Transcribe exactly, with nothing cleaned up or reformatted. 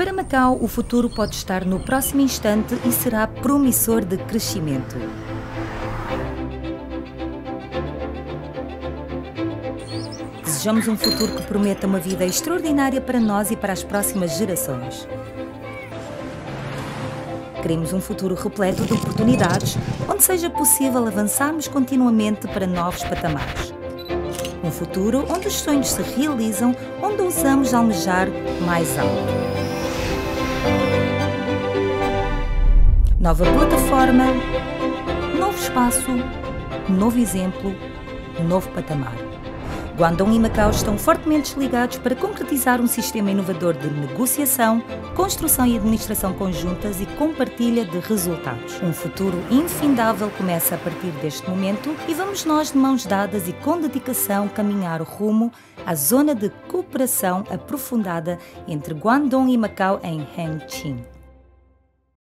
Para Macau, o futuro pode estar no próximo instante e será promissor de crescimento. Desejamos um futuro que prometa uma vida extraordinária para nós e para as próximas gerações. Queremos um futuro repleto de oportunidades, onde seja possível avançarmos continuamente para novos patamares. Um futuro onde os sonhos se realizam, onde ousamos almejar mais alto. Nova plataforma, novo espaço, novo exemplo, novo patamar. Guangdong e Macau estão fortemente ligados para concretizar um sistema inovador de negociação, construção e administração conjuntas e compartilha de resultados. Um futuro infindável começa a partir deste momento e vamos nós de mãos dadas e com dedicação caminhar rumo à zona de cooperação aprofundada entre Guangdong e Macau em Hengqin.